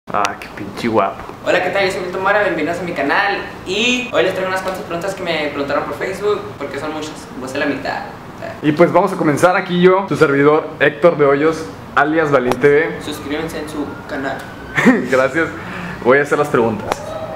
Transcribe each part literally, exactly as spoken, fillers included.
Ah, qué pinche guapo. Hola, ¿qué tal? Yo soy Milton Mora, bienvenidos a mi canal. Y hoy les traigo unas cuantas preguntas que me preguntaron por Facebook, porque son muchas, vos sé la mitad. Y pues vamos a comenzar aquí yo, su servidor Héctor de Hoyos, alias Balín T V. Suscríbanse en su canal. Gracias, voy a hacer las preguntas.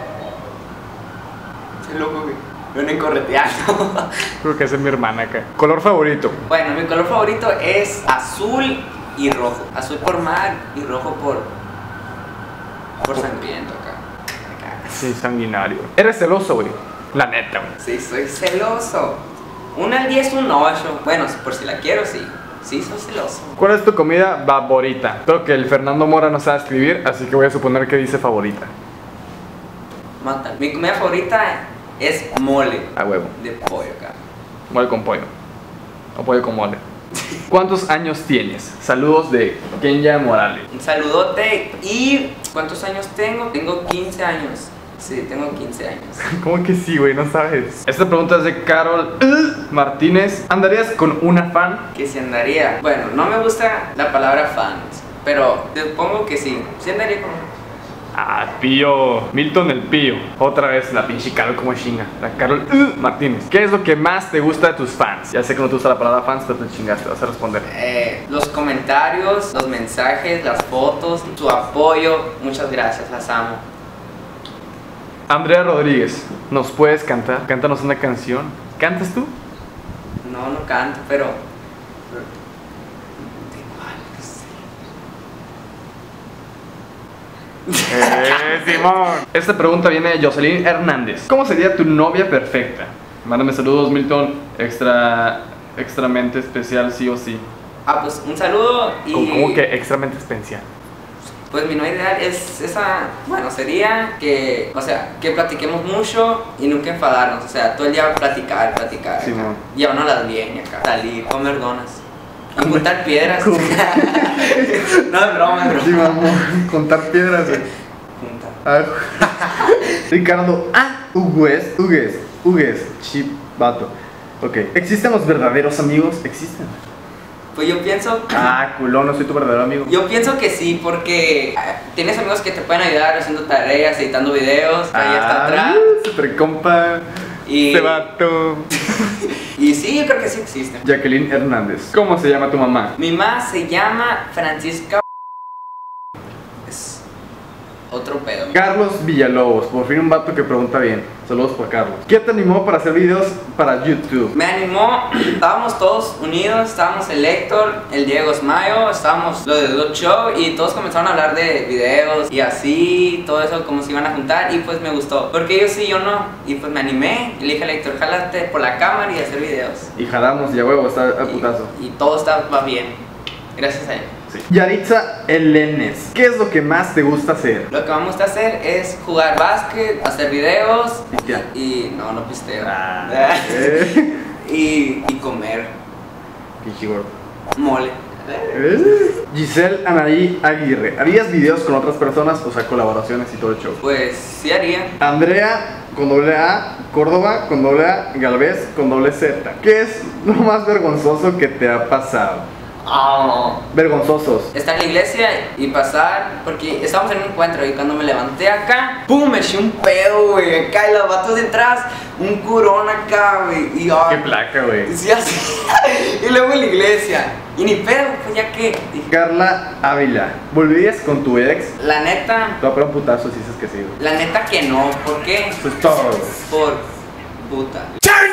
Qué loco, güey. Me van correteando. Creo que esa es mi hermana acá. ¿Color favorito? Bueno, mi color favorito es azul y rojo. Azul por mar y rojo por... por sangriento acá. acá. Sí, sanguinario. Eres celoso, güey. La neta, güey. Sí, soy celoso. Un al diez, un ocho. Bueno, por si la quiero, sí. Sí, soy celoso. ¿Cuál es tu comida favorita? Creo que el Fernando Mora no sabe escribir, así que voy a suponer que dice favorita. Mata. Mi comida favorita es mole. A huevo. De pollo acá. Mole con pollo. O pollo con mole. ¿Cuántos años tienes? Saludos de Kenya Morales. Un saludote. ¿Y cuántos años tengo? Tengo quince años. Sí, tengo quince años. ¿Cómo que sí, güey? No sabes. Esta pregunta es de Carol Martínez. ¿Andarías con una fan? Que si andaría. Bueno, no me gusta la palabra fans, pero supongo que sí. Sí andaría con una. Ah, Pío. Milton el Pío. Otra vez la pinche Carol como chinga. La Carol uh, Martínez. ¿Qué es lo que más te gusta de tus fans? Ya sé que no te gusta la palabra fans, pero te chingaste. Vas a responder. Eh, los comentarios, los mensajes, las fotos, tu apoyo. Muchas gracias, las amo. Andrea Rodríguez. ¿Nos puedes cantar? Cántanos una canción. ¿Cantas tú? No, no canto, pero... Eh, Simón. Esta pregunta viene de Jocelyn Hernández. ¿Cómo sería tu novia perfecta? Mándame saludos, Milton. Extra, extramente especial, sí o sí. Ah, pues un saludo y... ¿Cómo, cómo que extramente especial? Pues mi novia ideal es esa, bueno, sería que, o sea, que platiquemos mucho y nunca enfadarnos, o sea, todo el día platicar, platicar, Sí, no. llevarnos las bien acá, salir, comer donas, y juntar piedras. No, es broma, es broma. Sí, vamos. Contar piedras, güey. Juntar. Ah, Ricardo Ah, Hugues, Hugues, Hugues, chip, vato. Ok. ¿Existen los verdaderos amigos? ¿Existen? Pues yo pienso, Ah, culón, no soy tu verdadero amigo. yo pienso que sí, porque eh, tienes amigos que te pueden ayudar haciendo tareas, editando videos, ahí hasta atrás. Super compa. Y, Este vato. y sí, yo creo que sí existen. Jacqueline Hernández. ¿Cómo se llama tu mamá? Mi mamá se llama Francisca. Es otro pedo. Carlos Villalobos. Por fin un vato que pregunta bien. Saludos por Carlos. ¿Qué te animó para hacer videos para YouTube? Me animó, estábamos todos unidos, estábamos el Héctor, el Diego Smayo, estábamos los de Dot Show y todos comenzaron a hablar de videos y así, todo eso como se iban a juntar y pues me gustó. Porque ellos sí, yo no. Y pues me animé y le dije al Héctor, jálate por la cámara y hacer videos. Y jalamos, ya huevo, está a putazo. Y, y todo está, va bien, gracias a él. Sí. Yaritza Elenes. ¿Qué es lo que más te gusta hacer? Lo que me gusta hacer es jugar básquet, hacer videos ¿Pistear? y, y no, no pisteo. Ah, eh. y, y comer Pinche gordo. mole. Eh. Giselle Anaí Aguirre. ¿Harías videos con otras personas? O sea, colaboraciones y todo el show. Pues sí haría. Andrea con doble A, Córdoba con doble A, Galvez con doble Z. ¿Qué es lo más vergonzoso que te ha pasado? Oh. Vergonzosos. Estar en la iglesia y pasar, porque estábamos en un encuentro y cuando me levanté acá, ¡pum! Me eché un pedo, güey, acá y los vatos de atrás, un curón acá, güey, y oh, Qué placa, güey. sí, así. Y luego en la iglesia, y ni pedo, pues ya que, dije, Carla Ávila. ¿Volverías con tu ex? la neta, Te voy a poner un putazo si dices que sí, güey. la neta que no, ¿por qué? Pues todo. Por puta.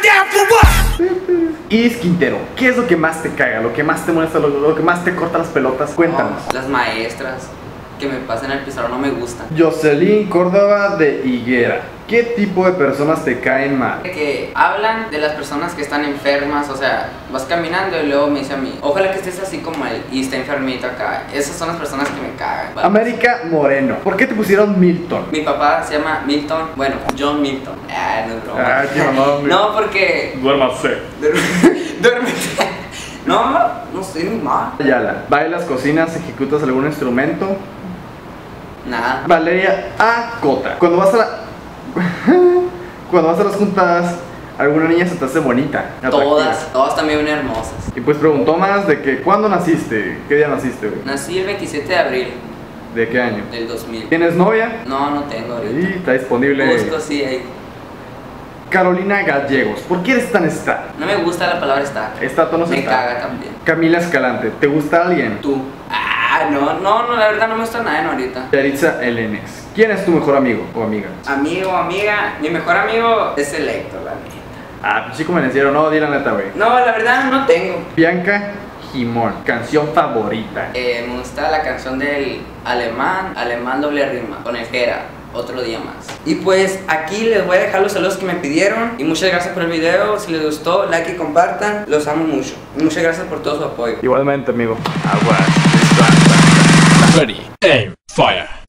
Iris Quintero. ¿Qué es lo que más te caga? ¿Lo que más te molesta? ¿Lo, lo que más te corta las pelotas? Cuéntanos. No, las maestras que me pasan el pizarrón no me gustan. Jocelyn Córdoba de Higuera. ¿Qué tipo de personas te caen mal? Que hablan de las personas que están enfermas, o sea, vas caminando y luego me dice a mí, ojalá que estés así como él y está enfermito acá. Esas son las personas que me cagan. ¿vale? América Moreno. ¿Por qué te pusieron Milton? Mi papá se llama Milton, bueno, John Milton. Ah, no es broma. Ah, qué mamá, hombre. No, porque... Duérmase. Duérmete. No, no sé ni mal. Ayala. ¿Bailas, cocinas, ejecutas algún instrumento? Nada. Valeria A. Cota. Cuando vas a la... Cuando vas a las juntadas, ¿alguna niña se te hace bonita? Atractiva? Todas, todas también bien hermosas. Y pues preguntó más de que ¿cuándo naciste? ¿Qué día naciste, güey? Nací el veintisiete de abril. ¿De qué año? Del dos mil. ¿Tienes novia? No, no tengo ahorita. Sí, está disponible. Busco, sí, ahí. Carolina Gallegos, ¿por qué eres tan star? No me gusta la palabra estar. Estatua no se Me está. caga también. Camila Escalante, ¿te gusta alguien? Tú. Ah, no, no, no, la verdad no me gusta nada no, ahorita. Yaritza Elenes, ¿quién es tu mejor amigo o amiga? Amigo, amiga, mi mejor amigo es el Héctor, la neta. Ah, pues sí convencieron, no, di la neta, güey. No, la verdad no tengo. Bianca Jimón, canción favorita. Eh, me gusta la canción del alemán, alemán doble rima, con el Jera, otro día más. Y pues aquí les voy a dejar los saludos que me pidieron. Y muchas gracias por el video, si les gustó, like y compartan. Los amo mucho. Y muchas gracias por todo su apoyo. Igualmente, amigo. Ready, aim, fire.